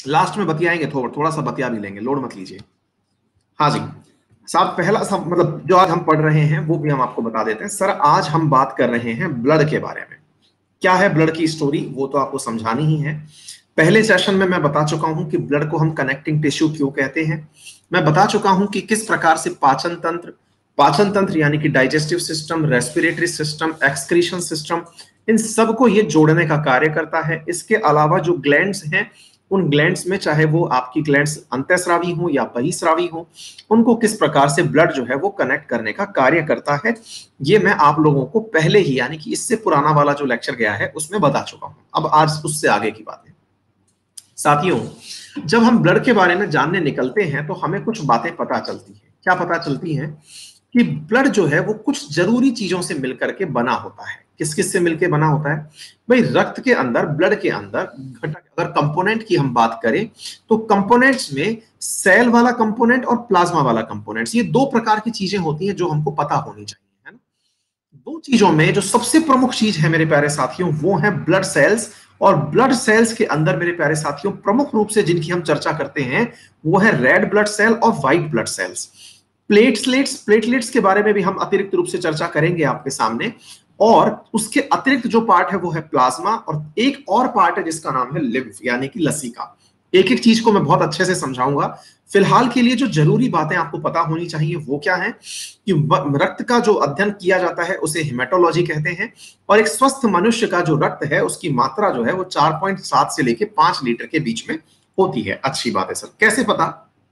Last में बतियाएंगे, थोड़ा सा बतिया भी लेंगे, लोड मत लीजिए। हाँ जी साहब, पहला सब मतलब जो आज हम पढ़ रहे हैं वो भी हम आपको बता देते हैं। सर आज हम बात कर रहे हैं ब्लड के बारे में। क्या है ब्लड की स्टोरी, वो तो आपको समझानी ही है। पहले सेशन में मैं बता चुका हूं कि ब्लड को हम कनेक्टिंग टिश्यू क्यों कहते हैं। मैं बता चुका हूं कि किस प्रकार से पाचन तंत्र यानी कि digestive system, respiratory system, excretion system, इन सबको ये जोड़ने का कार्य करता है। इसके अलावा जो ग्लैंड्स हैं, उन ग्लैंड्स में चाहे वो आपकी ग्लैंड्स अंतःस्रावी हो या बहिस्रावी हो, उनको किस प्रकार से ब्लड जो है वो कनेक्ट करने का कार्य करता है, ये मैं आप लोगों को पहले ही यानी कि इससे पुराना वाला जो लेक्चर गया है उसमें बता चुका हूं। अब आज उससे आगे की बात है। साथियों, जब हम ब्लड के बारे में जानने निकलते हैं तो हमें कुछ बातें पता चलती हैं। क्या पता चलती हैं? कि ब्लड जो है वो कुछ जरूरी चीजों से मिलकर के बना होता है। किस किस से मिलकर बना होता है भाई? रक्त के अंदर, ब्लड के अंदर घटक, अगर कंपोनेंट की हम बात करें तो कंपोनेंट्स में सेल वाला कंपोनेंट और प्लाज्मा वाला कंपोनेंट्स, ये दो प्रकार की चीजें होती हैं जो हमको पता होनी चाहिए, है ना। दो चीजों में जो सबसे प्रमुख चीज है मेरे प्यारे साथियों वो है ब्लड सेल्स। और ब्लड सेल्स के अंदर मेरे प्यारे साथियों प्रमुख रूप से जिनकी हम चर्चा करते हैं वो है रेड ब्लड सेल और व्हाइट ब्लड सेल्स। प्लेटलेट्स के बारे में भी हम अतिरिक्त रूप से चर्चा करेंगे आपके सामने। और उसके अतिरिक्त जो पार्ट है वो है प्लाज्मा, और एक और पार्ट है जिसका नाम है लिम्फ यानी कि लसिका। एक एक चीज को मैं बहुत अच्छे से समझाऊंगा। फिलहाल के लिए जो जरूरी बातें आपको पता होनी चाहिए वो क्या है कि रक्त का जो अध्ययन किया जाता है उसे हेमेटोलॉजी कहते हैं। और एक स्वस्थ मनुष्य का जो रक्त है उसकी मात्रा जो है वो 4.7 से लेके 5 लीटर के बीच में होती है। अच्छी बात है सर, कैसे पता?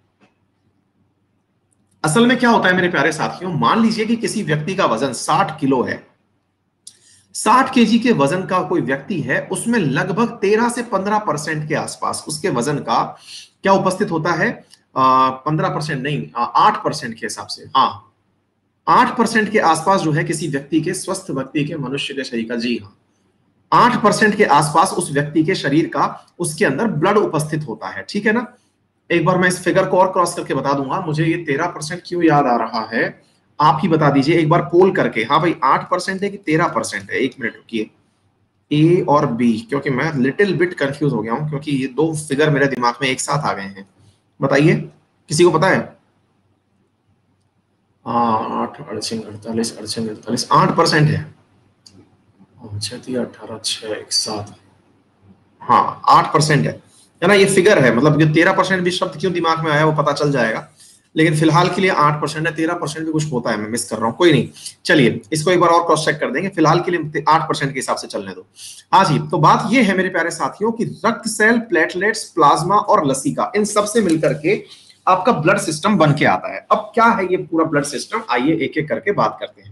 असल में क्या होता है मेरे प्यारे साथियों, मान लीजिए कि किसी व्यक्ति का वजन 60 किलो है। 60 केजी के वजन का कोई व्यक्ति है, उसमें लगभग 13 से 15% के आसपास उसके वजन का क्या उपस्थित होता है? 15% नहीं, 8% के हिसाब से, हाँ 8% के आसपास जो है किसी व्यक्ति के, स्वस्थ व्यक्ति के, मनुष्य के शरीर का, जी हाँ 8% के आसपास उस व्यक्ति के शरीर का, उसके अंदर ब्लड उपस्थित होता है। ठीक है ना। एक बार मैं इस फिगर को और क्रॉस करके बता दूंगा। मुझे ये 13% क्यों याद आ रहा है, आप ही बता दीजिए एक बार पोल करके। हाँ भाई 8% है कि 13% है? एक मिनट रुकिए, ए और बी, क्योंकि मैं लिटिल बिट कंफ्यूज हो गया हूं क्योंकि ये दो फिगर मेरे दिमाग में एक साथ आ गए हैं। बताइए, किसी को पता है? 8 अड़छिंग 48 अड़छिंग 48, 8% है। 18 6 1 7, हाँ 8% है ना। ये फिगर है, मतलब ये 13% भी शब्द क्यों दिमाग में आया वो पता चल जाएगा, लेकिन फिलहाल के लिए 8% है। 13% भी कुछ होता है, मैं मिस कर रहा हूँ, कोई नहीं। चलिए इसको एक बार और क्रॉस चेक कर देंगे, फिलहाल के लिए 8% के हिसाब से चलने दो। हाँ जी, तो बात ये है मेरे प्यारे साथियों कि रक्त सेल, प्लेटलेट्स, प्लाज्मा और लसिका, इन सबसे मिलकर के आपका ब्लड सिस्टम बन के आता है। अब क्या है ये पूरा ब्लड सिस्टम, आइए एक एक करके बात करते हैं।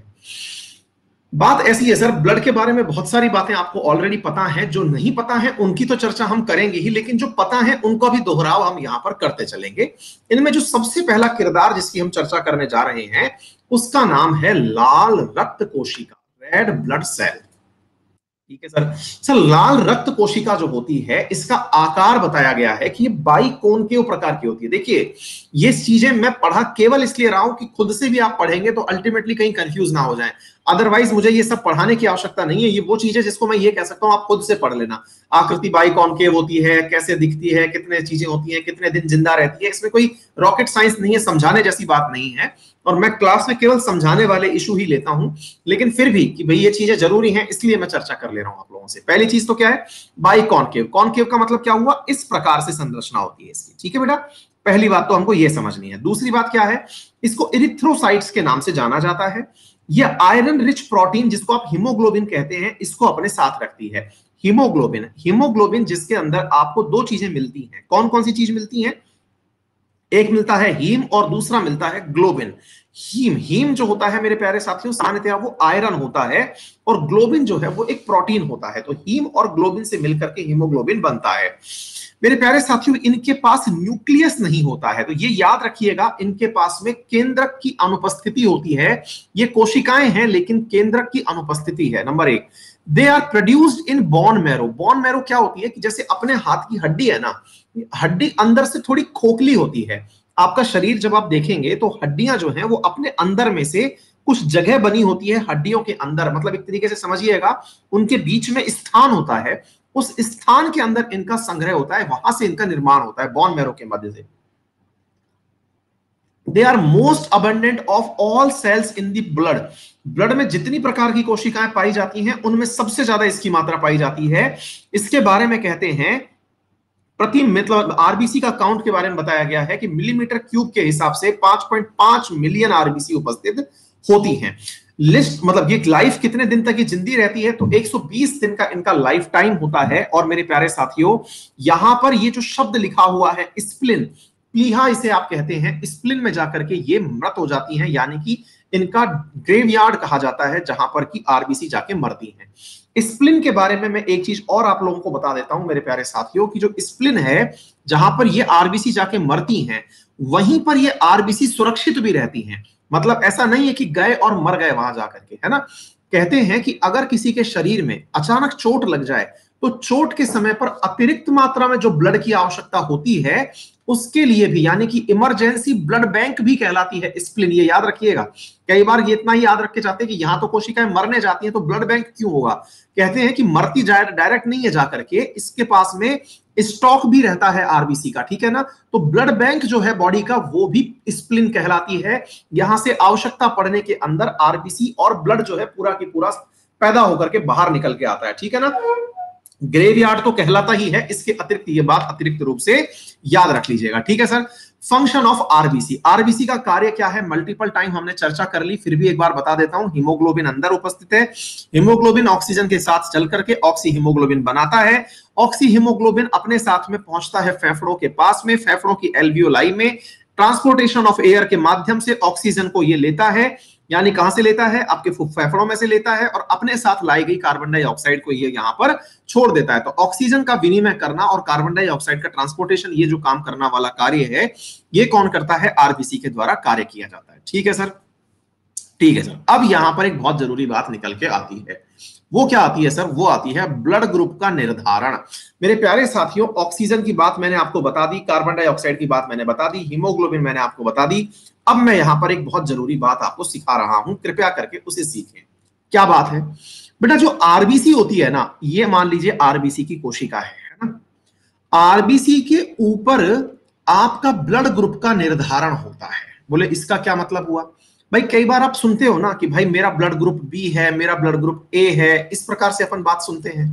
बात ऐसी है सर, ब्लड के बारे में बहुत सारी बातें आपको ऑलरेडी पता है। जो नहीं पता है उनकी तो चर्चा हम करेंगे ही, लेकिन जो पता है उनको भी दोहराव हम यहां पर करते चलेंगे। इनमें जो सबसे पहला किरदार जिसकी हम चर्चा करने जा रहे हैं उसका नाम है लाल रक्त कोशिका, रेड ब्लड सेल। ठीक है सर। सर लाल रक्त कोशिका जो होती है इसका आकार बताया गया है कि ये बाइकोनकेव प्रकार की होती है। देखिए ये चीजें मैं पढ़ा केवल इसलिए रहा हूं कि खुद से भी आप पढ़ेंगे तो अल्टीमेटली कहीं कंफ्यूज ना हो जाए। अदरवाइज मुझे ये सब पढ़ाने की आवश्यकता नहीं है। ये वो चीजें जिसको मैं ये कह सकता हूं आप खुद से पढ़ लेना। आकृति बाइकोनकेव होती है, कैसे दिखती है, कितने चीजें होती है, कितने दिन जिंदा रहती है, इसमें कोई रॉकेट साइंस नहीं है, समझाने जैसी बात नहीं है। और मैं क्लास में केवल समझाने वाले इशू ही लेता हूं, लेकिन फिर भी कि भाई ये चीजें जरूरी हैं इसलिए मैं चर्चा कर ले रहा हूं आप लोगों से। पहली चीज तो क्या है? बाइकॉनकेव। कॉनकेव का मतलब क्या हुआ? इस प्रकार से संरचना होती है इसकी। ठीक है बेटा, पहली बात तो हमको ये समझनी है। दूसरी बात क्या है? इसको इरिथ्रोसाइट्स के नाम से जाना जाता है। यह आयरन रिच प्रोटीन जिसको आप हीमोग्लोबिन कहते हैं इसको अपने साथ रखती है। हीमोग्लोबिन जिसके अंदर आपको दो चीजें मिलती हैं। कौन कौन सी चीज मिलती है? एक मिलता है हीम और दूसरा मिलता है ग्लोबिन। हीम जो होता है मेरे प्यारे साथियों सामान्यतः वो आयरन होता है, और ग्लोबिन जो है वो एक प्रोटीन होता है। तो हीम और ग्लोबिन से मिलकर के हीमोग्लोबिन बनता है। मेरे प्यारे साथियों इनके पास न्यूक्लियस नहीं होता है, तो ये याद रखिएगा, इनके पास में केंद्रक की अनुपस्थिति होती है। ये कोशिकाएं हैं लेकिन केंद्रक की अनुपस्थिति है। नंबर एक, they are produced in bone marrow. Bone marrow क्या होती है कि जैसे अपने हाथ की हड्डी है ना, हड्डी अंदर से थोड़ी खोखली होती है। आपका शरीर जब आप देखेंगे तो हड्डियां जो हैं वो अपने अंदर में से कुछ जगह बनी होती है हड्डियों के अंदर, मतलब एक तरीके से समझिएगा उनके बीच में स्थान होता है। उस स्थान के अंदर इनका संग्रह होता है, वहां से इनका निर्माण होता है बोन मैरो के मध्य से। They are most abundant of all cells in the blood. Blood में जितनी प्रकार की कोशिकाएं पाई जाती हैं उनमें सबसे ज्यादा इसकी मात्रा पाई जाती है। इसके बारे में कहते हैं प्रति मतलब आरबीसी का काउंट के बारे में बताया गया है कि मिलीमीटर क्यूब के हिसाब से 5.5 मिलियन आरबीसी उपस्थित होती हैं। लिस्ट मतलब ये लाइफ कितने दिन तक ये जिंदी रहती है, तो 120 दिन का इनका लाइफ टाइम होता है। और मेरे प्यारे साथियों, यहां पर ये जो शब्द लिखा हुआ है स्प्लिन, प्लीहा इसे आप कहते हैं, स्प्लिन में जाकर के ये मृत हो जाती हैं, यानी कि इनका ग्रेवयार्ड कहा जाता है जहां पर की आरबीसी जाके मरती हैं। स्प्लिन के बारे में मैं एक चीज और आप लोगों को बता देता हूं मेरे प्यारे साथियों कि जो स्प्लिन है जहां पर ये आरबीसी जाके मरती हैं वहीं पर ये आरबीसी सुरक्षित भी रहती हैं। मतलब ऐसा नहीं है कि गए और मर गए वहां जाकर के, है ना। कहते हैं कि अगर किसी के शरीर में अचानक चोट लग जाए तो चोट के समय पर अतिरिक्त मात्रा में जो ब्लड की आवश्यकता होती है उसके लिए भी, यानी कि इमरजेंसी ब्लड बैंक भी कहलाती है स्प्लिन, ये याद रखिएगा। कई बार ये इतना ही याद रख के जाते हैं कि यहां तो कोशिकाएं मरने जाती हैं तो ब्लड बैंक क्यों होगा। कहते हैं कि मरती जाए डायरेक्ट नहीं है जाकर के, इसके पास में स्टॉक भी रहता है आरबीसी का, ठीक है ना। तो ब्लड बैंक जो है बॉडी का वो भी स्प्लिन कहलाती है। यहां से आवश्यकता पड़ने के अंदर आरबीसी और ब्लड जो है पूरा की पूरा पैदा होकर के बाहर निकल के आता है, ठीक है ना। ग्रेवयार्ड तो कहलाता ही है, इसके अतिरिक्त ये बात अतिरिक्त रूप से याद रख लीजिएगा, ठीक है sir. Function of RBC, RBC का कार्य क्या है, मल्टीपल टाइम हमने चर्चा कर ली, फिर भी एक बार बता देता हूं। हीमोग्लोबिन अंदर उपस्थित है, हीमोग्लोबिन ऑक्सीजन के साथ चल करके ऑक्सी हीमोग्लोबिन बनाता है। ऑक्सी हीमोग्लोबिन अपने साथ में पहुंचता है फेफड़ों के पास में, फेफड़ों की एल्वियोलाई में ट्रांसपोर्टेशन ऑफ एयर के माध्यम से ऑक्सीजन को ये लेता है, यानी कहां से लेता है, आपके फेफड़ों में से लेता है, और अपने साथ लाई गई कार्बन डाइऑक्साइड को ये यहां पर छोड़ देता है। तो ऑक्सीजन का विनिमय करना और कार्बन डाइऑक्साइड का ट्रांसपोर्टेशन, ये जो काम करना वाला कार्य है ये कौन करता है, आरबीसी के द्वारा कार्य किया जाता है, ठीक है सर। ठीक है सर, अब यहां पर एक बहुत जरूरी बात निकल के आती है, वो क्या आती है सर, वो आती है ब्लड ग्रुप का निर्धारण। मेरे प्यारे साथियों, ऑक्सीजन की बात मैंने आपको बता दी, कार्बन डाइऑक्साइड की बात मैंने बता दी, हीमोग्लोबिन मैंने आपको बता दी। अब मैं यहां पर एक बहुत जरूरी बात आपको सिखा रहा हूं, कृपया करके उसे सीखें। क्या बात है बेटा, जो आरबीसी होती है ना, ये मान लीजिए आरबीसी की कोशिका है ना। आरबीसी के ऊपर आपका ब्लड ग्रुप का निर्धारण होता है। बोले इसका क्या मतलब हुआ भाई, कई बार आप सुनते हो ना कि भाई मेरा ब्लड ग्रुप बी है, मेरा ब्लड ग्रुप ए है, इस प्रकार से अपन बात सुनते हैं,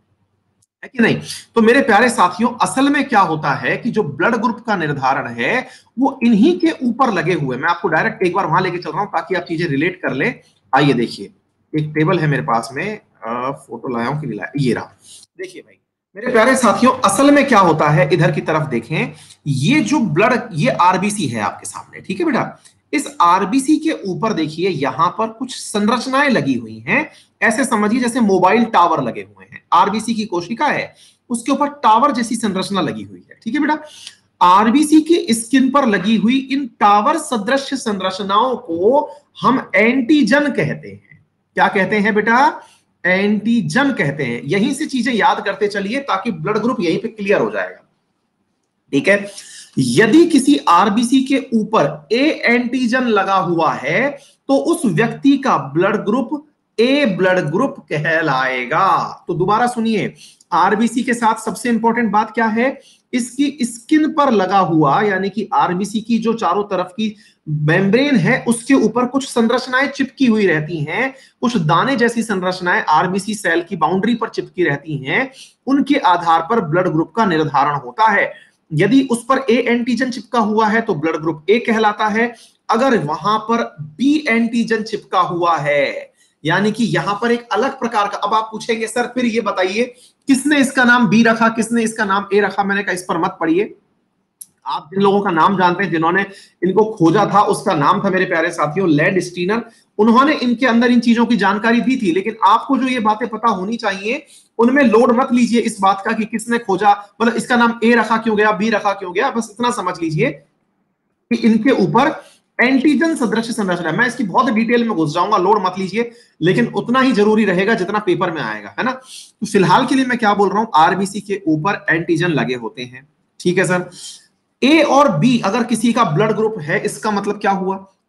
है कि नहीं। तो मेरे प्यारे साथियों, असल में क्या होता है कि जो ब्लड ग्रुप का निर्धारण है वो इन्हीं के ऊपर लगे हुए, मैं आपको डायरेक्ट एक बार वहां लेके चल रहा हूं ताकि आप चीजें रिलेट कर ले। आइए देखिए, एक टेबल है मेरे पास में, फोटो लाया हूं कि नहीं लाया, ये रहा। देखिए भाई मेरे प्यारे साथियों, असल में क्या होता है, इधर की तरफ देखें, ये जो ब्लड, ये आरबीसी है आपके सामने, ठीक है बेटा। इस आरबीसी के ऊपर देखिए यहां पर कुछ संरचनाएं लगी हुई हैं, ऐसे समझिए जैसे मोबाइल टावर लगे हुए हैं। आरबीसी की कोशिका है, उसके ऊपर टावर जैसी संरचना लगी हुई है, ठीक है बेटा। आरबीसी की स्किन पर लगी हुई इन टावर सदृश संरचनाओं को हम एंटीजन कहते हैं। क्या कहते हैं बेटा, एंटीजन कहते हैं। यहीं से चीजें याद करते चलिए ताकि ब्लड ग्रुप यहीं पे क्लियर हो जाएगा, ठीक है। यदि किसी आरबीसी के ऊपर ए एंटीजन लगा हुआ है तो उस व्यक्ति का blood group A blood group कहलाएगा। तो दोबारा सुनिए, आरबीसी के साथ सबसे इंपॉर्टेंट बात क्या है, इसकी स्किन पर लगा हुआ, यानी कि आरबीसी की जो चारों तरफ की मेम्ब्रेन है उसके ऊपर कुछ संरचनाएं चिपकी हुई रहती हैं, कुछ दाने जैसी संरचनाएं आरबीसी सेल की बाउंड्री पर चिपकी रहती हैं, उनके आधार पर ब्लड ग्रुप का निर्धारण होता है। यदि उस पर ए एंटीजन चिपका हुआ है तो ब्लड ग्रुप ए कहलाता है। अगर वहां पर बी एंटीजन चिपका हुआ है, यानी कि यहां पर एक अलग प्रकार का, अब आप पूछेंगे सर फिर ये बताइए किसने इसका नाम बी रखा, किसने इसका नाम ए रखा। मैंने कहा इस पर मत पढ़िए, आप जिन लोगों का नाम जानते हैं, जिन्होंने इनको खोजा था, उसका नाम था मेरे प्यारे साथियों लैंड स्टीनर। उन्होंने इनके अंदर इन चीजों की जानकारी दी थी, लेकिन आपको जो ये बातें पता होनी चाहिए उनमें लोड मत लीजिए इस बात का कि किसने खोजा, मतलब इसका नाम ए रखा क्यों गया, बी रखा क्यों गया। बस इतना समझ लीजिए कि इनके ऊपर एंटीजन सदृश संरचना है। मैं इसकी बहुत डिटेल में घुस जाऊंगा, लोड मत लीजिए, लेकिन उतना ही जरूरी रहेगा जितना पेपर में आएगा, है ना। तो फिलहाल के लिए मैं क्या बोल रहा हूं, आरबीसी के ऊपर एंटीजन लगे होते हैं, ठीक है सर। ए और बी अगर किसी का ब्लड ग्रुप है, इसका मतलब क्या हुआ,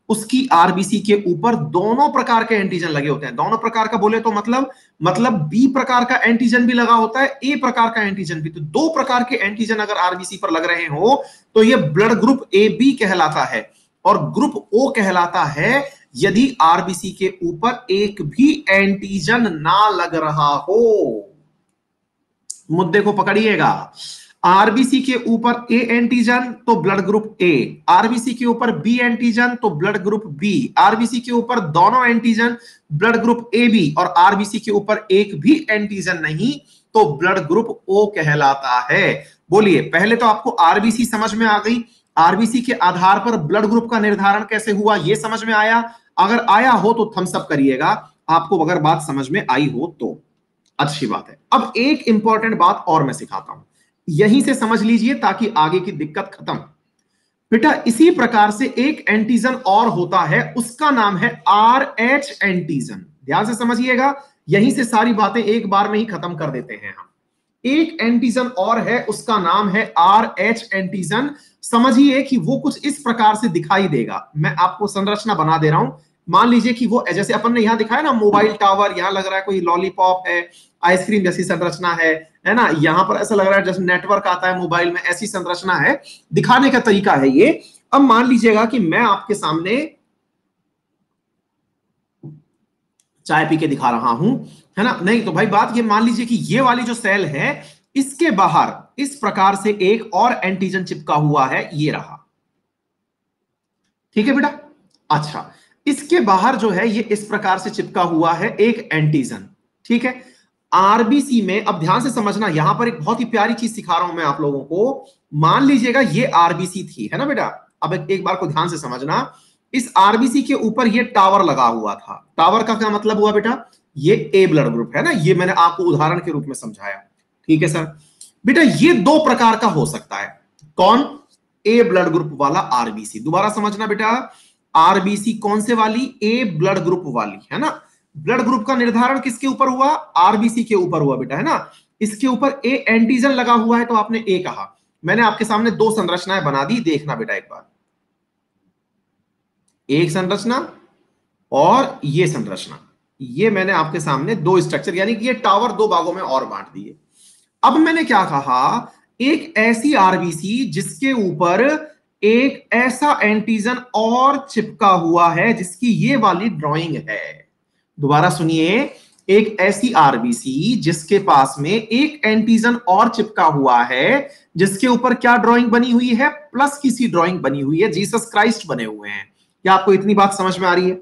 उसकी आरबीसी के ऊपर दोनों प्रकार के एंटीजन लगे होते हैं। दोनों प्रकार का बोले तो मतलब बी प्रकार का एंटीजन भी लगा होता है, ए प्रकार का एंटीजन भी। तो दो प्रकार के एंटीजन अगर आरबीसी पर लग रहे हो तो ये ब्लड ग्रुप ए बी कहलाता है, और ग्रुप ओ कहलाता है यदि आरबीसी के ऊपर एक भी एंटीजन ना लग रहा हो। मुद्दे को पकड़िएगा। आरबीसी के ऊपर ए एंटीजन तो ब्लड ग्रुप ए, आरबीसी के ऊपर बी एंटीजन तो ब्लड ग्रुप बी, आरबीसी के ऊपर दोनों antigen blood group A B, और आरबीसी के ऊपर एक भी एंटीजन नहीं तो ब्लड ग्रुप ओ कहलाता है। बोलिए, पहले तो आपको आरबीसी समझ में आ गई, आरबीसी के आधार पर ब्लड ग्रुप का निर्धारण कैसे हुआ ये समझ में आया। अगर आया हो तो थम्स अप करिएगा, आपको अगर बात समझ में आई हो तो अच्छी बात है। अब एक इंपॉर्टेंट बात और मैं सिखाता हूं, यहीं से समझ लीजिए ताकि आगे की दिक्कत खत्म। बेटा इसी प्रकार से एक एंटीजन और होता है, उसका नाम है RH एंटीजन। ध्यान से समझिएगा, यहीं से सारी बातें एक बार में ही खत्म कर देते हैं हम। एक एंटीजन और है, उसका नाम है RH एंटीजन। समझिए कि वो कुछ इस प्रकार से दिखाई देगा। मैं आपको संरचना बना दे रहा हूं। मान लीजिए कि वो जैसे अपन ने यहां दिखाया ना मोबाइल टावर, यहां लग रहा है कोई लॉलीपॉप है, आइसक्रीम जैसी संरचना है ना। यहां पर ऐसा लग रहा है जैसे नेटवर्क आता है मोबाइल में, ऐसी संरचना है। दिखाने का तरीका है ये। अब मान लीजिएगा कि मैं आपके सामने चाय पी के दिखा रहा हूं, है ना। नहीं तो भाई बात ये मान लीजिए कि ये वाली जो सेल है इसके बाहर इस प्रकार से एक और एंटीजन चिपका हुआ है, ये रहा। ठीक है बेटा। अच्छा, इसके बाहर जो है ये इस प्रकार से चिपका हुआ है एक एंटीजन। ठीक है। आरबीसी में अब ध्यान से समझना, यहां पर एक बहुत ही प्यारी चीज सिखा रहा हूं मैं आप लोगों को। मान लीजिएगा ये आरबीसी थी, है ना बेटा। अब एक बार को ध्यान से समझना, इस आरबीसी के ऊपर ये टावर लगा हुआ था। टावर का क्या मतलब हुआ बेटा, ये ए ब्लड ग्रुप है ना, ये मैंने आपको उदाहरण के रूप में समझाया। ठीक है सर। बेटा ये दो प्रकार का हो सकता है। कौन? ए ब्लड ग्रुप वाला आरबीसी। दोबारा समझना बेटा, आरबीसी कौन से वाली? ए ब्लड ग्रुप वाली, है ना। ब्लड ग्रुप का निर्धारण किसके ऊपर हुआ? आरबीसी के ऊपर हुआ बेटा, है ना। इसके ऊपर ए एंटीजन लगा हुआ है तो आपने ए कहा। मैंने आपके सामने दो संरचनाएं बना दी, देखना बेटा एक बार। एक संरचना और ये संरचना, ये मैंने आपके सामने दो स्ट्रक्चर, यानी कि ये टावर दो भागों में और बांट दिए। अब मैंने क्या कहा, एक ऐसी आरबीसी जिसके ऊपर एक ऐसा एंटीजन और चिपका हुआ है जिसकी ये वाली ड्राइंग है। दोबारा सुनिए, एक ऐसी आरबीसी जिसके पास में एक एंटीजन और चिपका हुआ है जिसके ऊपर क्या ड्राइंग बनी हुई है? प्लस की सी ड्राइंग बनी हुई है, जीसस क्राइस्ट बने हुए हैं। क्या आपको इतनी बात समझ में आ रही है?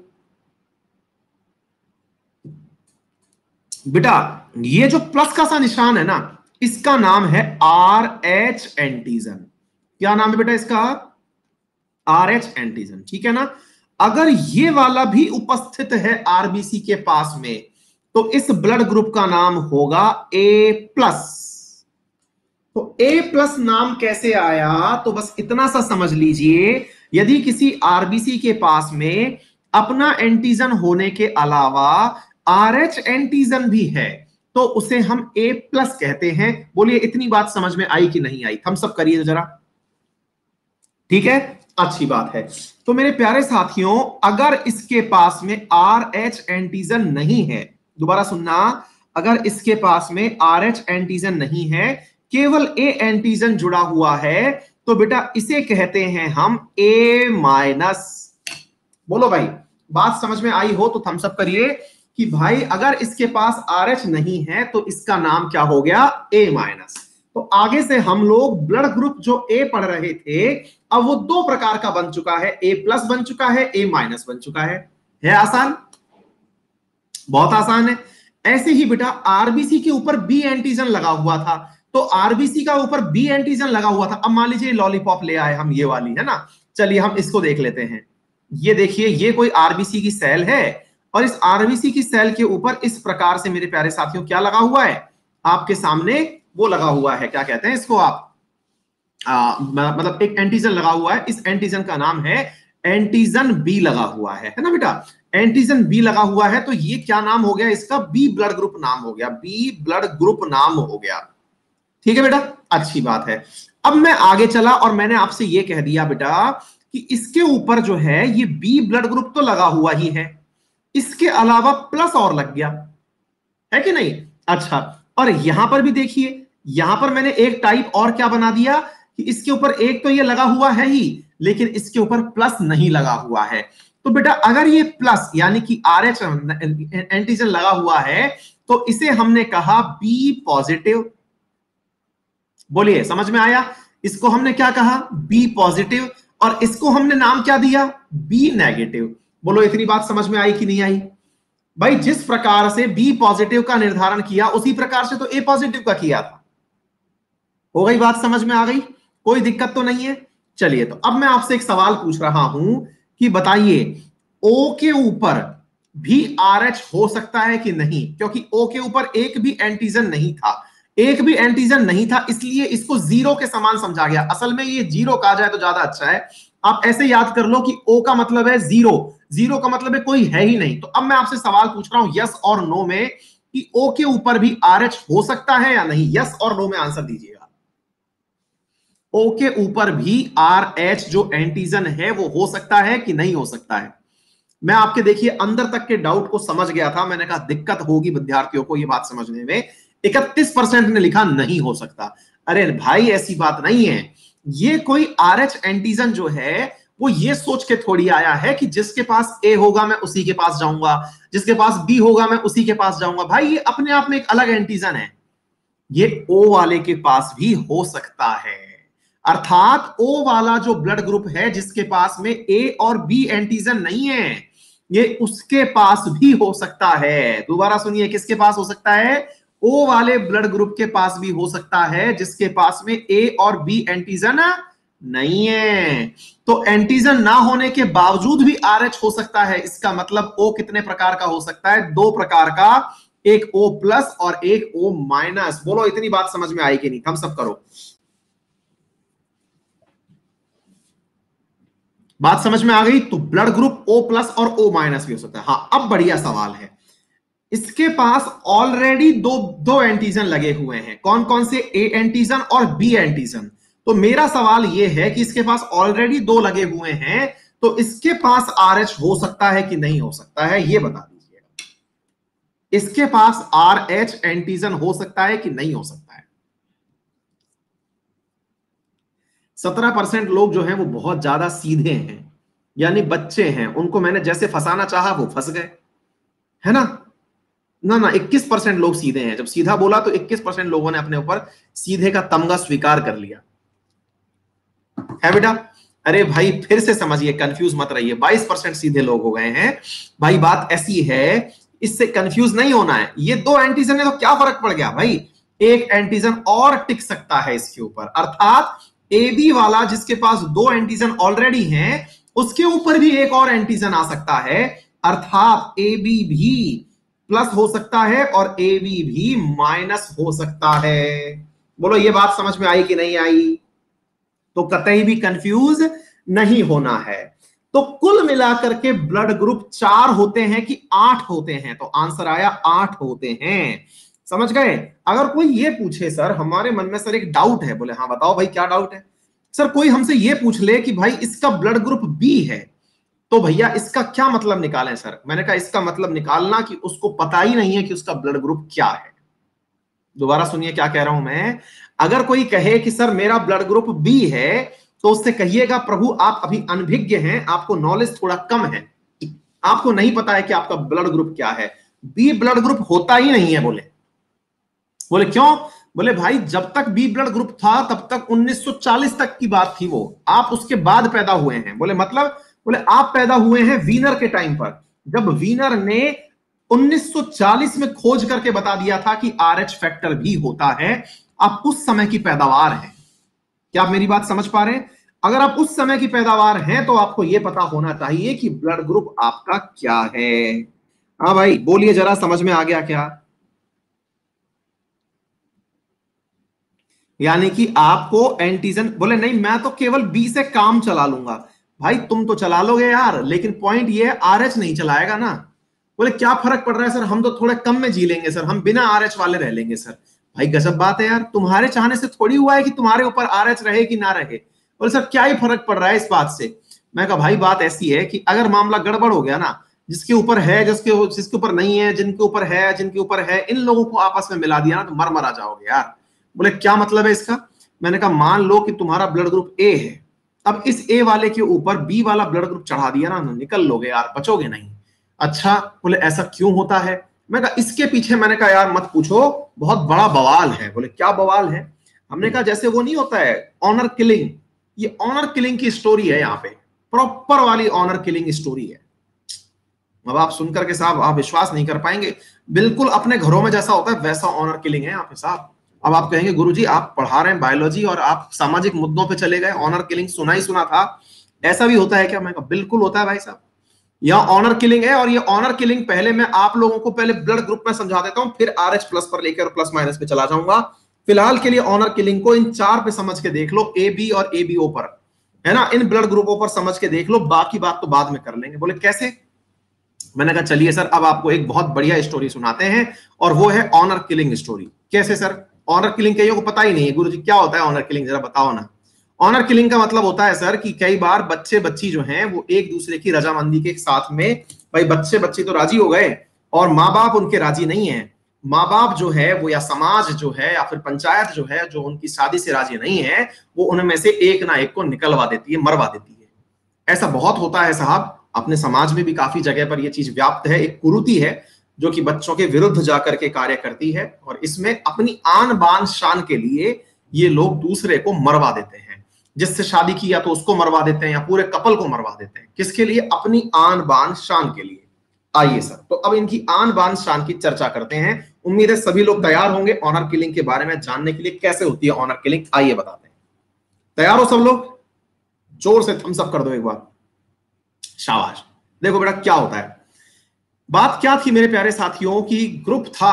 बेटा ये जो प्लस का सा निशान है ना, इसका नाम है RH एंटीजन। क्या नाम है बेटा इसका? RH antigen. ठीक है ना। अगर ये वाला भी उपस्थित है आरबीसी के पास में तो इस ब्लड ग्रुप का नाम होगा A+। तो A+ नाम कैसे आया? तो बस इतना सा समझ लीजिए, यदि किसी आरबीसी के पास में अपना एंटीजन होने के अलावा RH एंटीजन भी है तो उसे हम A+ कहते हैं। बोलिए इतनी बात समझ में आई कि नहीं आई? थम्स अप करिए जरा। ठीक है, अच्छी बात है। तो मेरे प्यारे साथियों, अगर इसके पास में RH एंटीजन नहीं है, दोबारा सुनना, अगर इसके पास में RH एंटीजन नहीं है, केवल A एंटीजन जुड़ा हुआ है, तो बेटा इसे कहते हैं हम A-। बोलो भाई, बात समझ में आई हो तो थम्स अप करिए कि भाई अगर इसके पास RH नहीं है तो इसका नाम क्या हो गया? A-। तो आगे से हम लोग ब्लड ग्रुप जो A पढ़ रहे थे, अब वो दो प्रकार का बन चुका है, A+ बन चुका है, A- बन चुका है आसान? बहुत आसान है। ऐसे ही बेटा आरबीसी के ऊपर बी एंटीजन लगा हुआ था, तो आरबीसी का ऊपर बी एंटीजन लगा हुआ था। अब मान लीजिए लॉलीपॉप ले आए हम, ये वाली, है ना। चलिए हम इसको देख लेते हैं। ये देखिए, ये कोई आरबीसी की सेल है और इस आरबीसी की सेल के ऊपर इस प्रकार से मेरे प्यारे साथियों क्या लगा हुआ है? आपके सामने वो लगा हुआ है, क्या कहते हैं इसको आप, मतलब एक एंटीजन लगा हुआ है। इस एंटीजन का नाम है एंटीजन बी लगा हुआ है ना बेटा। एंटीजन बी लगा हुआ है तो ये क्या नाम हो गया इसका? बी ब्लड ग्रुप नाम हो गया, बी ब्लड ग्रुप नाम हो गया। ठीक है बेटा, अच्छी बात है। अब मैं आगे चला और मैंने आपसे ये कह दिया बेटा कि इसके ऊपर जो है ये बी ब्लड ग्रुप तो लगा हुआ ही है, इसके अलावा प्लस और लग गया है कि नहीं। अच्छा, और यहां पर भी देखिए, यहां पर मैंने एक टाइप और क्या बना दिया कि इसके ऊपर एक तो ये लगा हुआ है ही, लेकिन इसके ऊपर प्लस नहीं लगा हुआ है। तो बेटा अगर ये प्लस यानी कि आर एच एंटीजन लगा हुआ है तो इसे हमने कहा बी पॉजिटिव। बोलिए समझ में आया। इसको हमने क्या कहा, बी पॉजिटिव, और इसको हमने नाम क्या दिया, बी नेगेटिव। बोलो इतनी बात समझ में आई कि नहीं आई। भाई जिस प्रकार से बी पॉजिटिव का निर्धारण किया उसी प्रकार से तो ए पॉजिटिव का किया था। हो गई बात समझ में आ गई, कोई दिक्कत तो नहीं है। चलिए तो अब मैं आपसे एक सवाल पूछ रहा हूं कि बताइए ओ के ऊपर भी आर एच हो सकता है कि नहीं, क्योंकि ओ के ऊपर एक भी एंटीजन नहीं था, एक भी एंटीजन नहीं था, इसलिए इसको जीरो के समान समझा गया। असल में ये जीरो कहा जाए तो ज्यादा अच्छा है। आप ऐसे याद कर लो कि ओ का मतलब है जीरो, जीरो का मतलब है कोई है ही नहीं। तो अब मैं आपसे सवाल पूछ रहा हूं यस और नो में कि ओ के ऊपर भी आर एच हो सकता है या नहीं। यस और नो में आंसर दीजिएगा। ओ के ऊपर भी आर एच जो एंटीजन है वो हो सकता है कि नहीं हो सकता है। मैं आपके देखिए अंदर तक के डाउट को समझ गया था, मैंने कहा दिक्कत होगी विद्यार्थियों को ये बात समझने में। 31% ने लिखा नहीं हो सकता। अरे भाई ऐसी बात नहीं है, ये कोई आर एच एंटीजन जो है वो ये सोच के थोड़ी आया है कि जिसके पास ए होगा मैं उसी के पास जाऊंगा, जिसके पास बी होगा मैं उसी के पास जाऊंगा। भाई ये अपने आप में एक अलग एंटीजन है, ये ओ वाले के पास भी हो सकता है। अर्थात ओ वाला जो ब्लड ग्रुप है जिसके पास में ए और बी एंटीजन नहीं है, ये उसके पास भी हो सकता है। दोबारा सुनिए, किसके पास हो सकता है, ओ वाले ब्लड ग्रुप के पास भी हो सकता है जिसके पास में ए और बी एंटीजन नहीं है। तो एंटीजन ना होने के बावजूद भी आर एच हो सकता है। इसका मतलब ओ कितने प्रकार का हो सकता है, दो प्रकार का, एक O प्लस और एक O माइनस। बोलो इतनी बात समझ में आई कि नहीं, हम सब करो। बात समझ में आ गई। तो ब्लड ग्रुप O प्लस और O माइनस भी हो सकता है। हाँ अब बढ़िया सवाल है, इसके पास ऑलरेडी दो दो एंटीजन लगे हुए हैं। कौन कौन से, ए एंटीजन और बी एंटीजन। तो मेरा सवाल यह है कि इसके पास ऑलरेडी दो लगे हुए हैं, तो इसके पास आर एच हो सकता है कि नहीं हो सकता है, यह बता दीजिएगा। इसके पास आर एच एंटीजन हो सकता है कि नहीं हो सकता है। 17% लोग जो हैं वो बहुत ज्यादा सीधे हैं, यानी बच्चे हैं, उनको मैंने जैसे फंसाना चाहा वो फंस गए, है ना। ना ना 21% लोग सीधे हैं। जब सीधा बोला तो 21% लोगों ने अपने ऊपर सीधे का तमगा स्वीकार कर लिया है बेटा। अरे भाई फिर से समझिए, कंफ्यूज मत रहिए। 22% सीधे लोग हो गए हैं। भाई बात ऐसी है, इससे कंफ्यूज नहीं होना है। ये दो एंटीजन है तो क्या फर्क पड़ गया भाई, एक एंटीजन और टिक सकता है इसके ऊपर। अर्थात ए बी वाला जिसके पास दो एंटीजन ऑलरेडी हैं, उसके ऊपर भी एक और एंटीजन आ सकता है। अर्थात ए बी भी प्लस हो सकता है और ए बी भी माइनस हो सकता है। बोलो ये बात समझ में आई कि नहीं आई। तो कतई भी कंफ्यूज नहीं होना है। तो कुल मिलाकर के ब्लड ग्रुप 4 होते हैं कि 8 होते हैं, तो आंसर आया 8 होते हैं। समझ गए। अगर कोई ये पूछे सर हमारे मन में सर एक डाउट है, बोले हाँ बताओ भाई क्या डाउट है। सर कोई हमसे ये पूछ ले कि भाई इसका ब्लड ग्रुप बी है, तो भैया इसका क्या मतलब निकालें सर। मैंने कहा इसका मतलब निकालना कि उसको पता ही नहीं है कि उसका ब्लड ग्रुप क्या है। दोबारा सुनिए क्या कह रहा हूं मैं। अगर कोई कहे कि सर मेरा ब्लड ग्रुप बी है, तो उससे कहिएगा प्रभु आप अभी अनभिज्ञ हैं, आपको नॉलेज थोड़ा कम है, आपको नहीं पता है कि आपका ब्लड ग्रुप क्या है। बी ब्लड ग्रुप होता ही नहीं है। बोले क्यों। बोले भाई जब तक बी ब्लड ग्रुप था तब तक 1940 तक की बात थी, वो आप उसके बाद पैदा हुए हैं। बोले मतलब, बोले आप पैदा हुए हैं वीनर के टाइम पर, जब वीनर ने 1940 में खोज करके बता दिया था कि आरएच फैक्टर भी होता है। आप उस समय की पैदावार हैं। क्या आप मेरी बात समझ पा रहे हैं। अगर आप उस समय की पैदावार हैं तो आपको यह पता होना चाहिए कि ब्लड ग्रुप आपका क्या है। हाँ भाई बोलिए जरा, समझ में आ गया क्या। यानी कि आपको एंटीजन, बोले नहीं मैं तो केवल बी से काम चला लूंगा। भाई तुम तो चला लोगे यार, लेकिन पॉइंट ये है आरएच नहीं चलाएगा ना। बोले क्या फर्क पड़ रहा है सर, हम तो थोड़े कम में जी लेंगे सर, हम बिना आरएच वाले रह लेंगे सर। भाई गजब बात है यार, तुम्हारे चाहने से थोड़ी हुआ है कि तुम्हारे ऊपर आरएच रहे कि ना रहे। बोले सर क्या ही फर्क पड़ रहा है इस बात से। मैं कहा भाई बात ऐसी है कि अगर मामला गड़बड़ हो गया ना, जिसके ऊपर है, जिसके ऊपर नहीं है, जिनके ऊपर है, जिनके ऊपर है, इन लोगों को आपस में मिला दिया ना तो मर जाओगे यार। बोले क्या मतलब है इसका? मैंने कहा मान लो कि तुम्हारा ब्लड ग्रुप ए है, अब इस ए वाले के ऊपर बी वाला ब्लड ग्रुप चढ़ा दिया ना, निकल लोगे यार, बचोगे नहीं। अच्छा, बोले ऐसा क्यों होता है? मैं कहा इसके पीछे, मैंने कहा यार मत पूछो, बहुत बड़ा बवाल है। बोले क्या बवाल है? हमने कहा जैसे वो नहीं होता है ऑनर किलिंग, ये ऑनर किलिंग की स्टोरी है, यहाँ पे प्रॉपर वाली ऑनर किलिंग स्टोरी है। अब आप सुनकर के साहब आप विश्वास नहीं कर पाएंगे, बिल्कुल अपने घरों में जैसा होता है वैसा ऑनर किलिंग है यहाँ पे साहब। अब आप कहेंगे गुरुजी आप पढ़ा रहे हैं बायोलॉजी और आप सामाजिक मुद्दों पे चले गए, ऑनर किलिंग सुना ही सुना था, ऐसा भी होता है क्या? मैं कहा बिल्कुल होता है भाई साहब, यह ऑनर किलिंग है। और ये ऑनर किलिंग पहले मैं आप लोगों को पहले ब्लड ग्रुप में समझा देता हूं, फिर RH प्लस पर लेकर प्लस माइनस पे चला जाऊंगा। फिलहाल के लिए ऑनर किलिंग को इन 4 पे समझ के देख लो, AB और ABO पर, है ना, इन ब्लड ग्रुपों पर समझ के देख लो, बाकी बात तो बाद में कर लेंगे। बोले कैसे? मैंने कहा चलिए सर अब आपको एक बहुत बढ़िया स्टोरी सुनाते हैं, और वो है ऑनर किलिंग स्टोरी। कैसे सर? ऑनर किलिंग कईयों को पता ही नहीं है, गुरुजी क्या होता है ऑनर किलिंग, जरा बताओ ना। ऑनर किलिंग का मतलब होता है सर कि कई बार बच्चे बच्ची जो हैं वो एक दूसरे की रजामंदी के साथ में, भाई बच्चे बच्ची तो राजी हो गए और माँ बाप उनके राजी नहीं है, माँ बाप जो है वो, या समाज जो है, या फिर पंचायत जो है, जो उनकी शादी से राजी नहीं है, वो उनमें से एक ना एक को निकलवा देती है, मरवा देती है। ऐसा बहुत होता है साहब, अपने समाज में भी काफी जगह पर यह चीज व्याप्त है। एक कुरीति है जो कि बच्चों के विरुद्ध जाकर के कार्य करती है, और इसमें अपनी आन बान शान के लिए ये लोग दूसरे को मरवा देते हैं। जिससे शादी की या तो उसको मरवा देते हैं या पूरे कपल को मरवा देते हैं। किसके लिए? अपनी आन बान शान के लिए। आइए सर, तो अब इनकी आन बान शान की चर्चा करते हैं। उम्मीद है सभी लोग तैयार होंगे ऑनर किलिंग के बारे में जानने के लिए, कैसे होती है ऑनर किलिंग। आइए बताते हैं। तैयार हो सब लोग? जोर से थम्स अप कर दो एक बार, शाबाश। देखो बेटा क्या होता है, बात क्या थी मेरे प्यारे साथियों की, ग्रुप था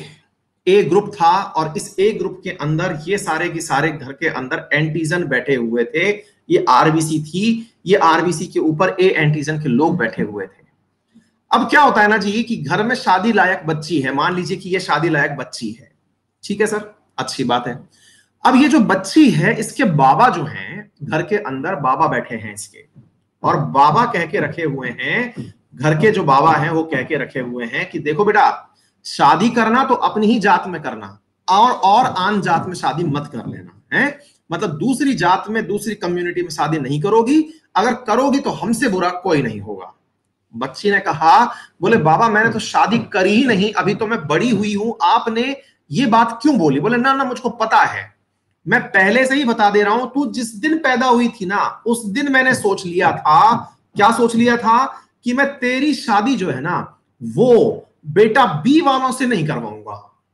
ए ग्रुप था, और इस ए ग्रुप के अंदर ये सारे के सारे घर के अंदर एंटीजन बैठे हुए थे। ये आरबीसी थी, ये आरबीसी के ऊपर ए एंटीजन के लोग बैठे हुए थे। अब क्या होता है ना जी कि घर में शादी लायक बच्ची है, मान लीजिए कि ये शादी लायक बच्ची है, ठीक है सर, अच्छी बात है। अब ये जो बच्ची है इसके बाबा जो हैं, घर के अंदर बाबा बैठे हैं इसके, और बाबा कह के रखे हुए हैं, घर के जो बाबा हैं वो कह के रखे हुए हैं कि देखो बेटा, शादी करना तो अपनी ही जात में करना, और आन जात में शादी मत कर लेना है। मतलब दूसरी जात में, दूसरी कम्युनिटी में शादी नहीं करोगी, अगर करोगी तो हमसे बुरा कोई नहीं होगा। बच्ची ने कहा, बोले बाबा मैंने तो शादी करी ही नहीं, अभी तो मैं बड़ी हुई हूं, आपने ये बात क्यों बोली? बोले ना ना मुझको पता है, मैं पहले से ही बता दे रहा हूं, तू जिस दिन पैदा हुई थी ना उस दिन मैंने सोच लिया था। क्या सोच लिया था? कि मैं तेरी शादी जो है ना वो बेटा बी वालों से नहीं करवाऊंगा।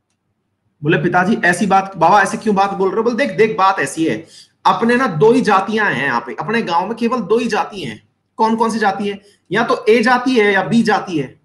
बोले पिताजी ऐसी बात, बाबा ऐसे क्यों बात बोल रहे हो? बोले देख देख बात ऐसी है, अपने ना 2 ही जातियां हैं यहाँ पे, अपने गांव में केवल 2 ही जाति हैं। कौन कौन सी जाति है? या तो ए जाति है या बी जाति है।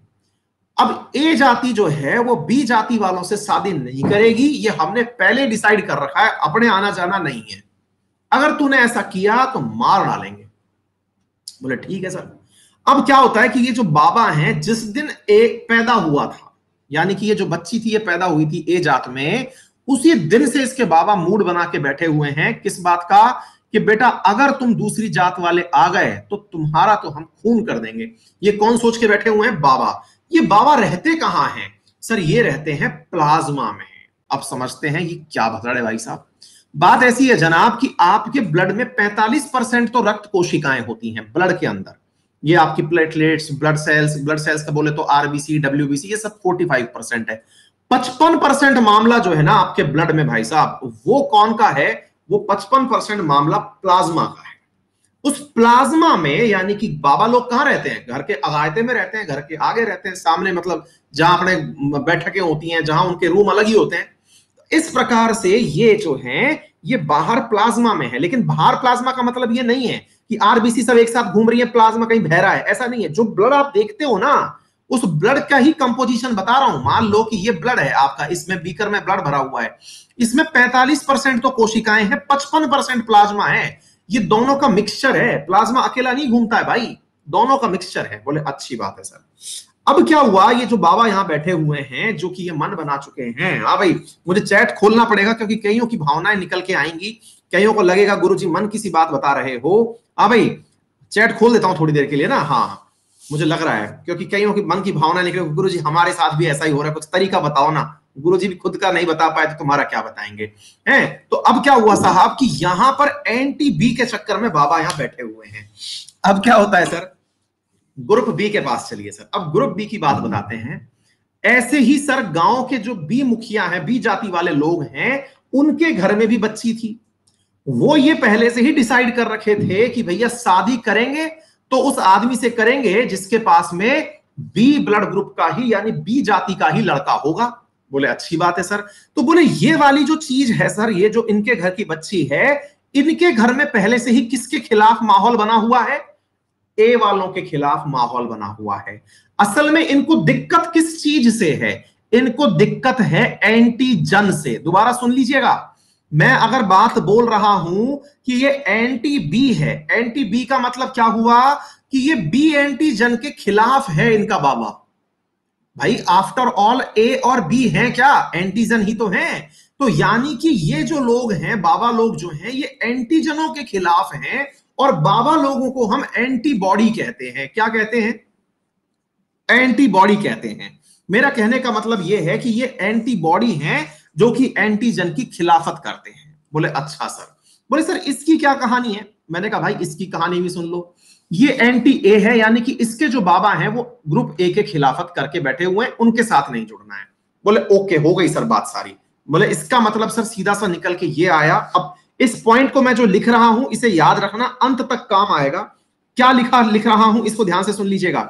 अब ए जाति जो है वो बी जाति वालों से शादी नहीं करेगी, ये हमने पहले डिसाइड कर रखा है, अपने आना जाना नहीं है, अगर तूने ऐसा किया तो मार डालेंगे। बोले ठीक है सर। अब क्या होता है कि ये जो बाबा हैं, जिस दिन ए पैदा हुआ था, यानी कि ये जो बच्ची थी ये पैदा हुई थी ए जात में, उसी दिन से इसके बाबा मूड बना के बैठे हुए हैं किस बात का, कि बेटा अगर तुम दूसरी जात वाले आ गए तो तुम्हारा तो हम खून कर देंगे। ये कौन सोच के बैठे हुए हैं? बाबा। ये बाबा रहते कहां हैं? सर ये रहते हैं प्लाज्मा में। अब समझते हैं ये क्या भसड़ है भाई साहब। बात ऐसी है जनाब कि आपके ब्लड में 45% तो रक्त कोशिकाएं होती हैं ब्लड के अंदर। ये आपकी प्लेटलेट्स, ब्लड सेल्स का बोले तो आरबीसी, डब्ल्यूबीसी, ये सब 45% है। 55% मामला जो है ना आपके ब्लड में भाई साहब, वो कौन का है? वो 55% मामला प्लाज्मा का है। उस प्लाज्मा में यानी कि बाबा लोग कहां रहते हैं? घर के अगायते में रहते हैं, घर के आगे रहते हैं, सामने, मतलब जहां अपने बैठकें होती हैं, जहां उनके रूम अलग ही होते हैं। इस प्रकार से ये जो है ये बाहर प्लाज्मा में है। लेकिन बाहर प्लाज्मा का मतलब ये नहीं है कि आरबीसी सब एक साथ घूम रही है, प्लाज्मा कहीं बह रहा है, ऐसा नहीं है। जो ब्लड आप देखते हो ना, उस ब्लड का ही कंपोजिशन बता रहा हूं। मान लो कि ये ब्लड है आपका, इसमें बीकर में ब्लड भरा हुआ है, इसमें 45% तो कोशिकाएं हैं, 55% प्लाज्मा है। ये दोनों का मिक्सचर है, प्लाज्मा अकेला नहीं घूमता है भाई, दोनों का मिक्सचर है। बोले अच्छी बात है सर। अब क्या हुआ, ये जो बाबा यहां बैठे हुए हैं जो कि ये मन बना चुके हैं, हाँ भाई मुझे चैट खोलना पड़ेगा क्योंकि कईयों की भावनाएं निकल के आएंगी, कईयों को लगेगा गुरुजी मन की सी बात बता रहे हो। हाँ भाई चैट खोल देता हूं थोड़ी देर के लिए ना। हाँ मुझे लग रहा है, क्योंकि कईयों की मन की भावना निकले, गुरुजी हमारे साथ भी ऐसा ही हो रहा है, कुछ तरीका बताओ ना। गुरुजी भी खुद का नहीं बता पाए तो तुम्हारा क्या बताएंगे हैं। तो अब क्या हुआ साहब कि यहां पर एंटी बी के चक्कर में बाबा यहां बैठे हुए हैं। अब क्या होता है सर, ग्रुप बी के पास चलिए सर। अब ग्रुप बी की बात बताते हैं। ऐसे ही सर गांव के जो बी मुखिया हैं, बी जाति वाले लोग हैं, उनके घर में भी बच्ची थी। वो ये पहले से ही डिसाइड कर रखे थे कि भैया शादी करेंगे तो उस आदमी से करेंगे जिसके पास में बी ब्लड ग्रुप का ही यानी बी जाति का ही लड़का होगा। बोले अच्छी बात है सर। तो बोले ये वाली जो चीज है सर, ये जो इनके घर की बच्ची है, इनके घर में पहले से ही किसके खिलाफ माहौल बना हुआ है? ए वालों के खिलाफ माहौल बना हुआ है। असल में इनको दिक्कत किस चीज से है? इनको दिक्कत है एंटीजन से। दोबारा सुन लीजिएगा, मैं अगर बात बोल रहा हूं कि ये एंटी बी है, एंटी बी का मतलब क्या हुआ कि ये बी एंटीजन के खिलाफ है इनका बाबा। भाई आफ्टर ऑल ए और बी हैं क्या? एंटीजन ही तो हैं। तो यानी कि ये जो लोग हैं, बाबा लोग जो हैं, ये एंटीजनों के खिलाफ हैं। और बाबा लोगों को हम एंटीबॉडी कहते हैं। क्या कहते हैं? एंटीबॉडी कहते हैं। मेरा कहने का मतलब यह है कि ये एंटीबॉडी हैं जो कि एंटीजन की खिलाफत करते हैं। बोले अच्छा सर। बोले सर इसकी क्या कहानी है? मैंने कहा भाई इसकी कहानी भी सुन लो। ये एंटी ए है, यानी कि इसके जो बाबा हैं वो ग्रुप ए के खिलाफत करके बैठे हुए हैं, उनके साथ नहीं जुड़ना है। बोले ओके, हो गई सर बात सारी। बोले इसका मतलब सर सीधा सा निकल के ये आया, अब इस पॉइंट को मैं जो लिख रहा हूं इसे याद रखना, अंत तक काम आएगा। क्या लिख रहा हूं इसको ध्यान से सुन लीजिएगा।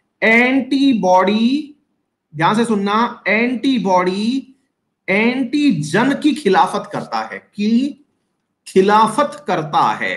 एंटीबॉडी, ध्यान से सुनना, एंटीबॉडी एंटीजन की खिलाफत करता है, की खिलाफत करता है।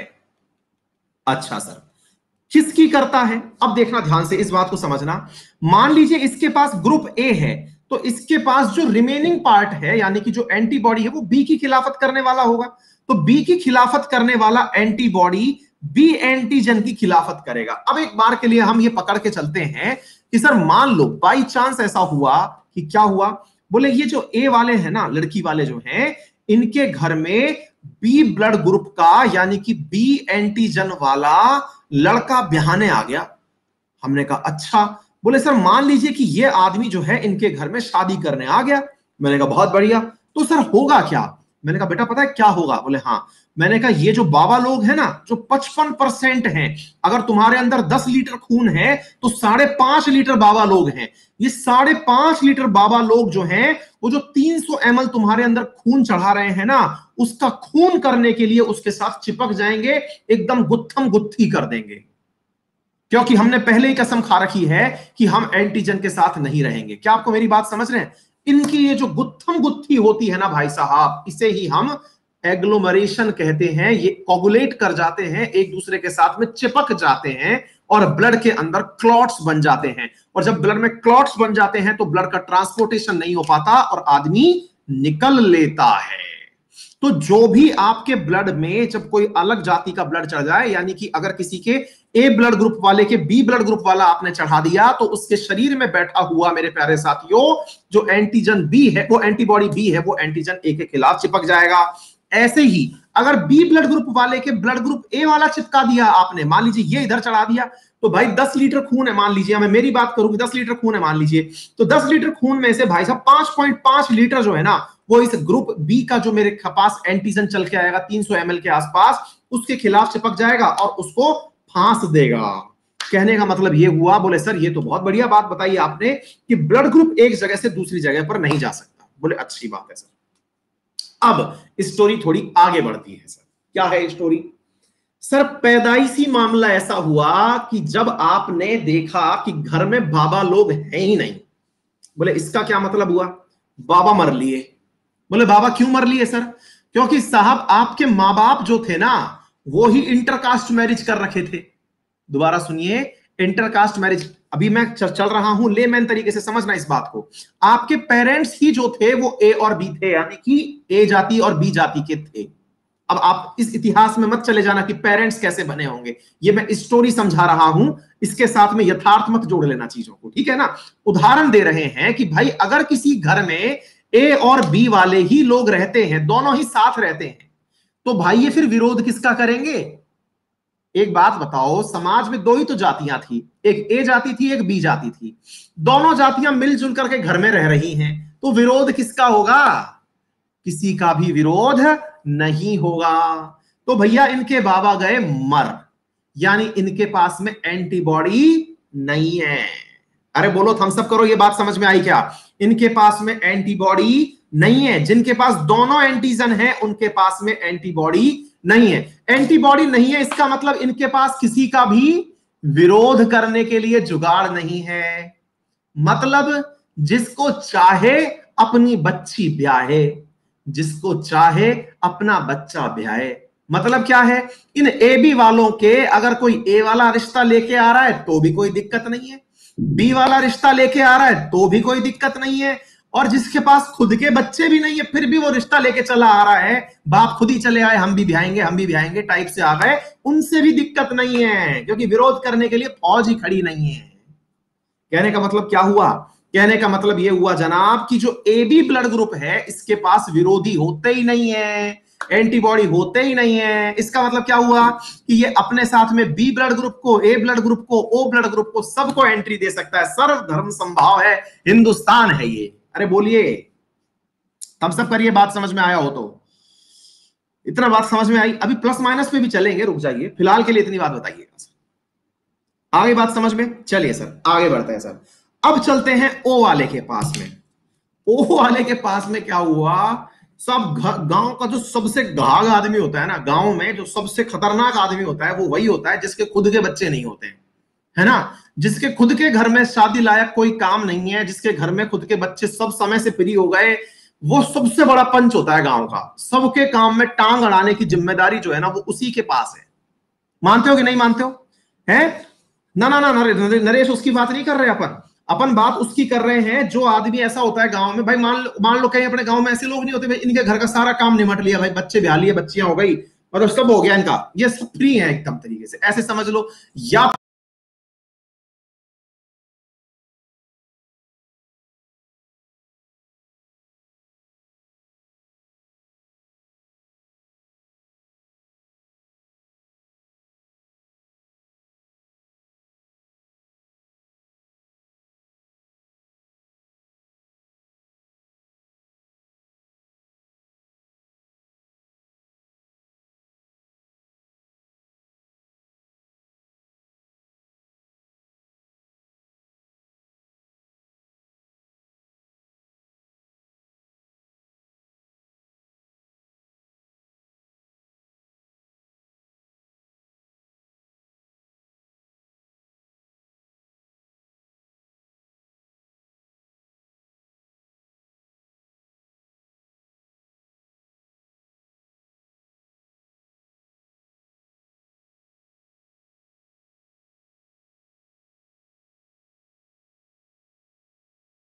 अच्छा सर किसकी करता है? अब देखना ध्यान से, इस बात को समझना। मान लीजिए इसके पास ग्रुप ए है, तो इसके पास जो रिमेनिंग पार्ट है यानी कि जो एंटीबॉडी है वो बी की खिलाफत करने वाला होगा। तो बी की खिलाफत करने वाला एंटीबॉडी बी एंटीजन की खिलाफत करेगा। अब एक बार के लिए हम ये पकड़ के चलते हैं कि सर मान लो बाई चांस ऐसा हुआ कि क्या हुआ, बोले ये जो ए वाले हैं ना, लड़की वाले जो हैं, इनके घर में बी ब्लड ग्रुप का यानी कि बी एंटीजन वाला लड़का ब्याहने आ गया। हमने कहा अच्छा। बोले सर मान लीजिए कि ये आदमी जो है इनके घर में शादी करने आ गया। मैंने कहा बहुत बढ़िया। तो सर होगा क्या? मैंने कहा बेटा पता है क्या होगा? बोले हाँ। मैंने कहा ये जो बाबा लोग हैं ना, जो 55% हैं, अगर तुम्हारे अंदर 10 लीटर खून है तो 5.5 लीटर बाबा लोग हैं। ये 5.5 लीटर बाबा लोग जो हैं, वो जो 300 ml तुम्हारे अंदर खून चढ़ा रहे हैं ना, उसका खून करने के लिए उसके साथ चिपक जाएंगे, एकदम गुत्थम गुत्थी कर देंगे। क्योंकि हमने पहले ही कसम खा रखी है कि हम एंटीजन के साथ नहीं रहेंगे। क्या आपको मेरी बात समझ रहे हैं? इनकी ये जो गुत्थम गुत्थी होती है ना भाई साहब, इसे ही हम एग्लोमरेशन कहते हैं। ये कोगुलेट कर जाते हैं, एक दूसरे के साथ में चिपक जाते हैं और ब्लड के अंदर क्लॉट्स बन जाते हैं। और जब ब्लड में क्लॉट्स बन जाते हैं तो ब्लड का ट्रांसपोर्टेशन नहीं हो पाता और आदमी निकल लेता है। तो जो भी आपके ब्लड में जब कोई अलग जाति का ब्लड चढ़ जाए, यानी कि अगर किसी के ए ब्लड ग्रुप वाले के बी ब्लड ग्रुप वाला आपने चढ़ा दिया, तो उसके शरीर में बैठा हुआ मेरे प्यारे साथियों जो एंटीजन बी है, वो एंटीबॉडी बी है, वो एंटीजन ए के खिलाफ चिपक जाएगा। ऐसे ही अगर बी ब्लड ग्रुप वाले के ब्लड ग्रुप ए वाला चिपका दिया आपने, मान लीजिए ये इधर चढ़ा दिया, तो भाई 10 लीटर खून है, मान लीजिए, मैं मेरी बात करूंगी, 10 लीटर खून है मान लीजिए, तो 10 लीटर खून में से भाई साहब 5.5 लीटर जो है ना, वो इस ग्रुप बी का जो मेरे पास एंटीजन चल के आएगा 300 ml के आसपास, उसके खिलाफ चिपक जाएगा और उसको फांस देगा। कहने का मतलब ये हुआ, बोले सर ये तो बहुत बढ़िया बात बताई आपने कि ब्लड ग्रुप एक जगह से दूसरी जगह पर नहीं जा सकता। बोले अच्छी बात है सर। अब स्टोरी थोड़ी आगे बढ़ती है सर। क्या है स्टोरी? सर पैदाइशी मामला ऐसा हुआ कि जब आपने देखा कि घर में बाबा लोग हैं ही नहीं। बोले इसका क्या मतलब हुआ? बाबा मर लिए। बोले बाबा क्यों मर लिए सर? क्योंकि साहब आपके माँ बाप जो थे ना, वो ही इंटरकास्ट मैरिज कर रखे थे। दोबारा सुनिए, इंटरकास्ट मैरिज, अभी मैं चल रहा हूं लेमैन तरीके से, समझना इस बात को। आपके पेरेंट्स ही जो थे वो ए और बी थे, यानी कि ए जाति और बी जाति के थे। अब आप इस इतिहास में मत चले जाना कि पेरेंट्स कैसे बने होंगे, ये मैं स्टोरी समझा रहा हूं, इसके साथ में यथार्थ मत जोड़ लेना चीजों को, ठीक है ना। उदाहरण दे रहे हैं कि भाई अगर किसी घर में ए और बी वाले ही लोग रहते हैं, दोनों ही साथ रहते हैं, तो भाई ये फिर विरोध किसका करेंगे? एक बात बताओ, समाज में दो ही तो जातियां थी, एक ए जाति थी, एक बी जाति थी। दोनों जातियां मिलजुल करके घर में रह रही हैं, तो विरोध किसका होगा? किसी का भी विरोध नहीं होगा। तो भैया इनके बाबा गए मर, यानी इनके पास में एंटीबॉडी नहीं है। अरे बोलो थम्स अप करो, ये बात समझ में आई क्या? इनके पास में एंटीबॉडी नहीं है। जिनके पास दोनों एंटीजन है उनके पास में एंटीबॉडी नहीं है। एंटीबॉडी नहीं है, इसका मतलब इनके पास किसी का भी विरोध करने के लिए जुगाड़ नहीं है। मतलब जिसको चाहे अपनी बच्ची ब्याहे, जिसको चाहे अपना बच्चा ब्याहे। मतलब क्या है, इन ए बी वालों के अगर कोई ए वाला रिश्ता लेके आ रहा है तो भी कोई दिक्कत नहीं है, बी वाला रिश्ता लेके आ रहा है तो भी कोई दिक्कत नहीं है, और जिसके पास खुद के बच्चे भी नहीं है फिर भी वो रिश्ता लेके चला आ रहा है, बाप खुद ही चले आए हम भी ब्याहेंगे हम भी ब्याहेंगे टाइप से आ गए, उनसे भी दिक्कत नहीं है, क्योंकि विरोध करने के लिए फौज ही खड़ी नहीं है। कहने का मतलब क्या हुआ? कहने का मतलब यह हुआ जनाब कि जो ए बी ब्लड ग्रुप है इसके पास विरोधी होते ही नहीं है, एंटीबॉडी होते ही नहीं है। इसका मतलब क्या हुआ कि ये अपने साथ में बी ब्लड ग्रुप को, ए ब्लड ग्रुप को, ओ ब्लड ग्रुप को, सबको एंट्री दे सकता है। सर्वधर्म संभाव है, हिंदुस्तान है ये। अरे बोलिए, तब सब करिए, बात समझ में आया हो तो। इतना बात समझ में आई, अभी प्लस माइनस पे भी चलेंगे, रुक जाइए, फिलहाल के लिए इतनी बात बताइएगा। आगे बात समझ में? चलिए सर आगे बढ़ते हैं सर। अब चलते हैं ओ वाले के पास में। ओ वाले के पास में क्या हुआ? सब गांव का जो सबसे घाघ आदमी होता है ना, गांव में जो सबसे खतरनाक आदमी होता है वो वही होता है जिसके खुद के बच्चे नहीं होते हैं, है ना? जिसके खुद के घर में शादी लायक कोई काम नहीं है, जिसके घर में खुद के बच्चे सब समय से फ्री हो गए, वो सबसे बड़ा पंच होता है गांव का। सबके काम में टांग अड़ाने की जिम्मेदारी जो है ना वो उसी के पास है। मानते हो कि नहीं मानते हो? है ना? ना ना नरेश, उसकी बात नहीं कर रहे अपन बात उसकी कर रहे हैं जो आदमी ऐसा होता है गांव में। भाई मान लो कहीं अपने गांव में ऐसे लोग नहीं होते भाई, इनके घर का सारा काम निमट लिया, भाई बच्चे ब्याह लिए, बच्चियां हो गई, मतलब सब हो गया इनका, ये सब फ्री है एकदम तरीके से, ऐसे समझ लो। या